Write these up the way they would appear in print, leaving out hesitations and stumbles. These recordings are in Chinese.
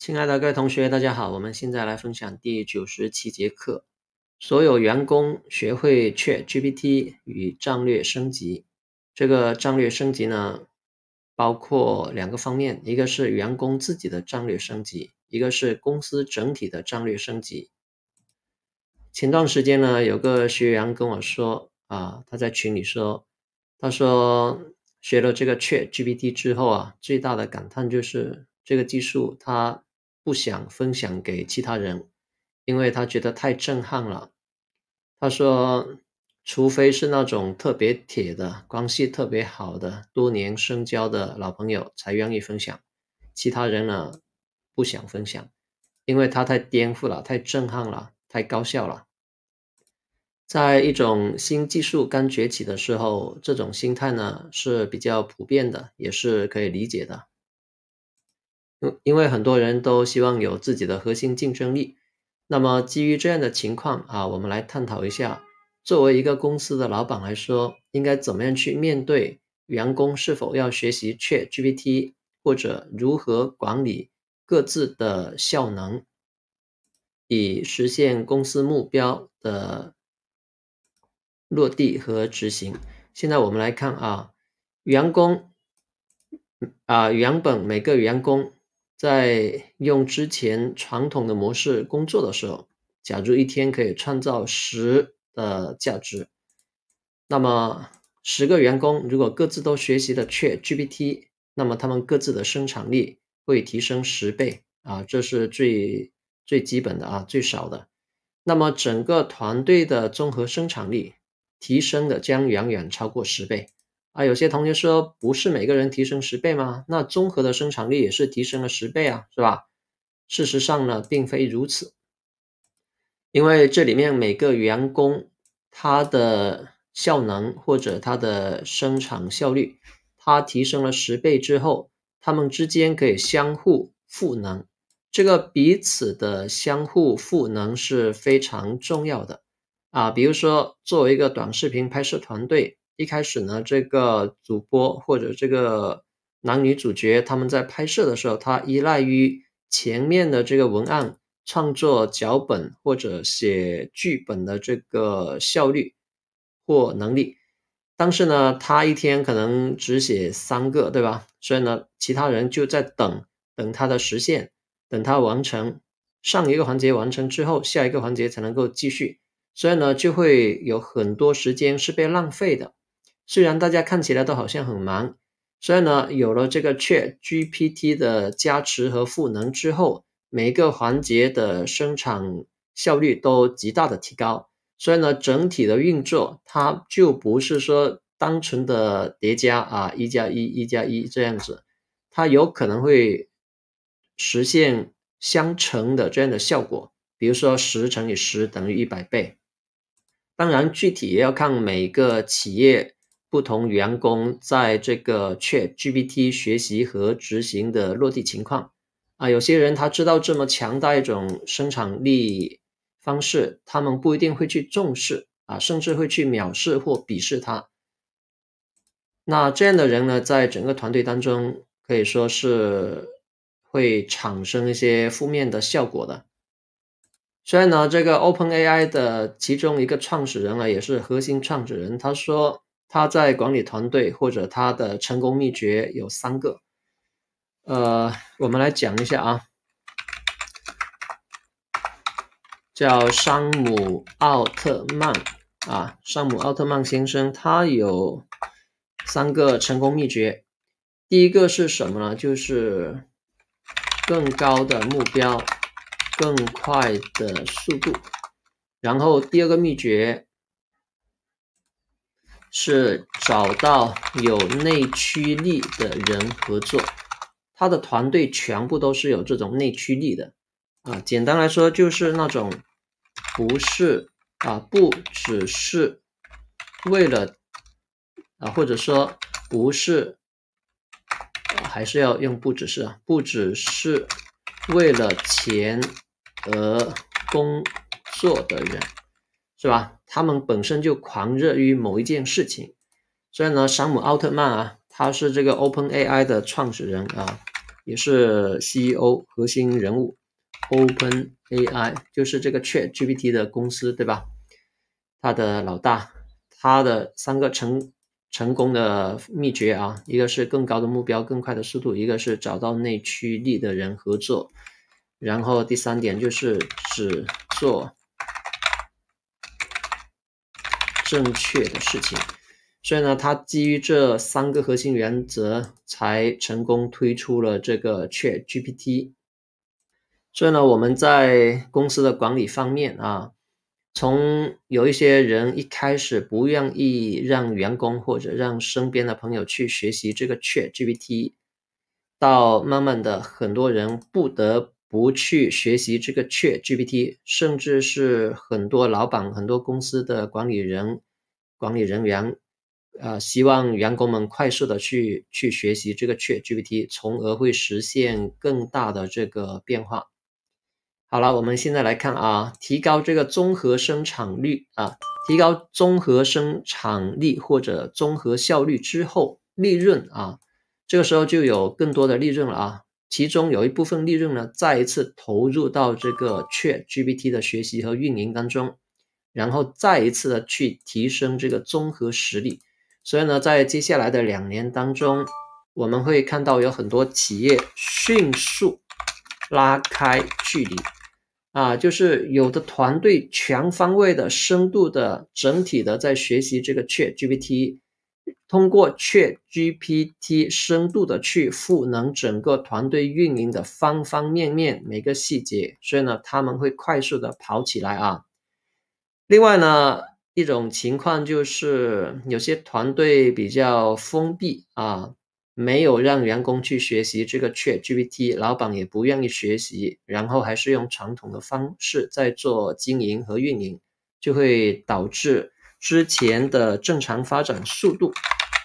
亲爱的各位同学，大家好，我们现在来分享第97节课。所有员工学会 ChatGPT 与战略升级。这个战略升级呢，包括两个方面，一个是员工自己的战略升级，一个是公司整体的战略升级。前段时间呢，有个学员跟我说他在群里说，他说学了这个 ChatGPT 之后最大的感叹就是这个技术他不想分享给其他人，因为他觉得太震撼了。他说，除非是那种特别铁的、关系特别好的、多年深交的老朋友才愿意分享，其他人呢不想分享，因为它太颠覆了、太震撼了、太高效了。在一种新技术刚崛起的时候，这种心态呢是比较普遍的，也是可以理解的。因为很多人都希望有自己的核心竞争力。那么基于这样的情况我们来探讨一下，作为一个公司的老板来说，应该怎么样去面对员工是否要学习 ChatGPT， 或者如何管理各自的效能，以实现公司目标的落地和执行。现在我们来看员工原本每个员工在用之前传统的模式工作的时候，假如一天可以创造10的价值，那么10个员工如果各自都学习了 ChatGPT， 那么他们各自的生产力会提升10倍这是最基本的最少的。那么整个团队的综合生产力提升的将远远超过10倍。有些同学说不是每个人提升10倍吗？那综合的生产力也是提升了10倍是吧？事实上呢，并非如此。因为这里面每个员工他的效能或者他的生产效率，他提升了10倍之后，他们之间可以相互赋能。这个彼此的相互赋能是非常重要的比如说作为一个短视频拍摄团队，一开始呢，这个主播或者这个男女主角他们在拍摄的时候，他依赖于前面的这个文案创作脚本或者写剧本的这个效率或能力。但是呢，他一天可能只写3个，对吧？所以呢，其他人就在等他的实现，等他完成上一个环节完成之后，下一个环节才能够继续。所以呢，就会有很多时间是被浪费的。虽然大家看起来都好像很忙，所以呢，有了这个 ChatGPT 的加持和赋能之后，每一个环节的生产效率都极大的提高。所以呢，整体的运作它就不是说单纯的叠加1+1这样子，它有可能会实现相乘的这样的效果。比如说10乘以10等于100倍。当然具体也要看每个企业不同员工在这个 ChatGPT 学习和执行的落地情况有些人他知道这么强大一种生产力方式，他们不一定会去重视甚至会去藐视或鄙视它。那这样的人呢，在整个团队当中可以说是会产生一些负面的效果的。所以呢，这个 OpenAI 的其中一个创始人也是核心创始人，他说他在管理团队或者他的成功秘诀有3个。我们来讲一下叫山姆奥特曼山姆奥特曼先生，他有3个成功秘诀。第一个是什么呢？就是更高的目标，更快的速度。然后第二个秘诀是找到有内驱力的人合作，他的团队全部都是有这种内驱力的简单来说就是那种不只是为了或者说不是还是要用不只是为了钱而工作的人，是吧？他们本身就狂热于某一件事情。所以呢，山姆奥特曼他是这个 OpenAI 的创始人也是 CEO 核心人物 OpenAI， 就是这个 ChatGPT 的公司，对吧？他的老大，他的3个成功的秘诀啊，一个是更高的目标，更快的速度，一个是找到内驱力的人合作，然后第3点就是只做正确的事情。所以呢，他基于这3个核心原则，才成功推出了这个 ChatGPT。所以呢，我们在公司的管理方面啊，从有一些人一开始不愿意让员工或者让身边的朋友去学习这个 ChatGPT，到慢慢的很多人不得不去学习这个 ChatGPT，甚至是很多老板、很多公司的管理人员，希望员工们快速的去学习这个 ChatGPT，从而会实现更大的这个变化。好了，我们现在来看啊，提高这个综合生产率啊，提高综合生产力或者综合效率之后，利润啊，这个时候就有更多的利润了啊。其中有一部分利润呢，再一次投入到这个 ChatGPT 的学习和运营当中，然后再一次的去提升这个综合实力。所以呢，在接下来的2年当中，我们会看到有很多企业迅速拉开距离。就是有的团队全方位的、深度的、整体的在学习这个 ChatGPT，通过 ChatGPT 深度的去赋能整个团队运营的方方面面每个细节，所以呢，他们会快速的跑起来啊。另外呢，一种情况就是有些团队比较封闭啊，没有让员工去学习这个 ChatGPT，老板也不愿意学习，然后还是用传统的方式在做经营和运营，就会导致之前的正常发展速度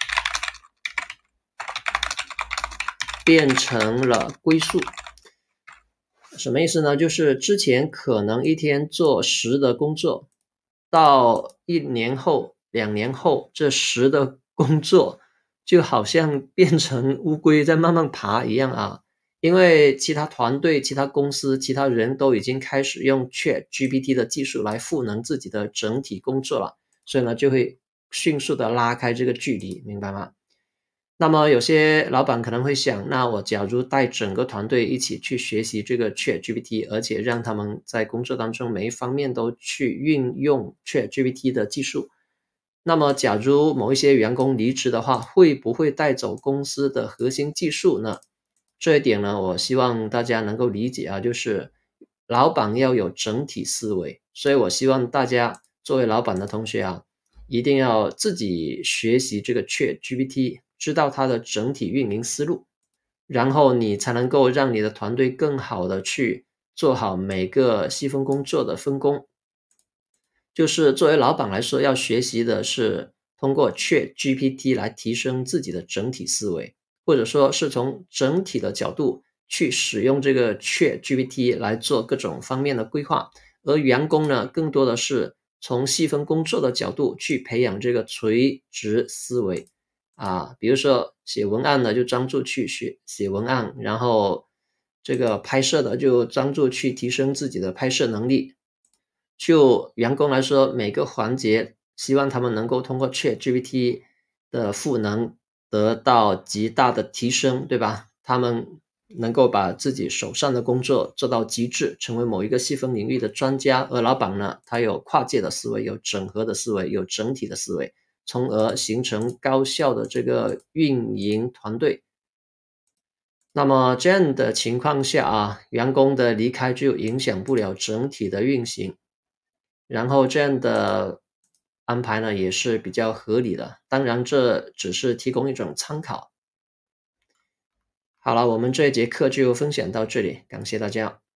变成了龟速。什么意思呢？就是之前可能一天做10的工作，到1年后、2年后，这10的工作就好像变成乌龟在慢慢爬一样啊。因为其他团队、其他公司、其他人都已经开始用 ChatGPT 的技术来赋能自己的整体工作了，所以呢，就会迅速的拉开这个距离，明白吗？那么有些老板可能会想，那我假如带整个团队一起去学习这个 ChatGPT，而且让他们在工作当中每一方面都去运用 ChatGPT 的技术，那么假如某一些员工离职的话，会不会带走公司的核心技术呢？这一点呢，我希望大家能够理解啊，就是老板要有整体思维，所以我希望大家作为老板的同学啊，一定要自己学习这个 ChatGPT，知道它的整体运营思路，然后你才能够让你的团队更好的去做好每个细分工作的分工。就是作为老板来说，要学习的是通过 ChatGPT 来提升自己的整体思维，或者说是从整体的角度去使用这个 ChatGPT 来做各种方面的规划。而员工呢，更多的是从细分工作的角度去培养这个垂直思维比如说写文案的就专注去写文案，然后这个拍摄的就专注去提升自己的拍摄能力。就员工来说，每个环节希望他们能够通过 ChatGPT 的赋能得到极大的提升，对吧？他们能够把自己手上的工作做到极致，成为某一个细分领域的专家。而老板呢，他有跨界的思维，有整合的思维，有整体的思维，从而形成高效的这个运营团队。那么这样的情况下员工的离开就影响不了整体的运行。然后这样的安排呢，也是比较合理的，当然这只是提供一种参考。好了，我们这一节课就分享到这里，感谢大家。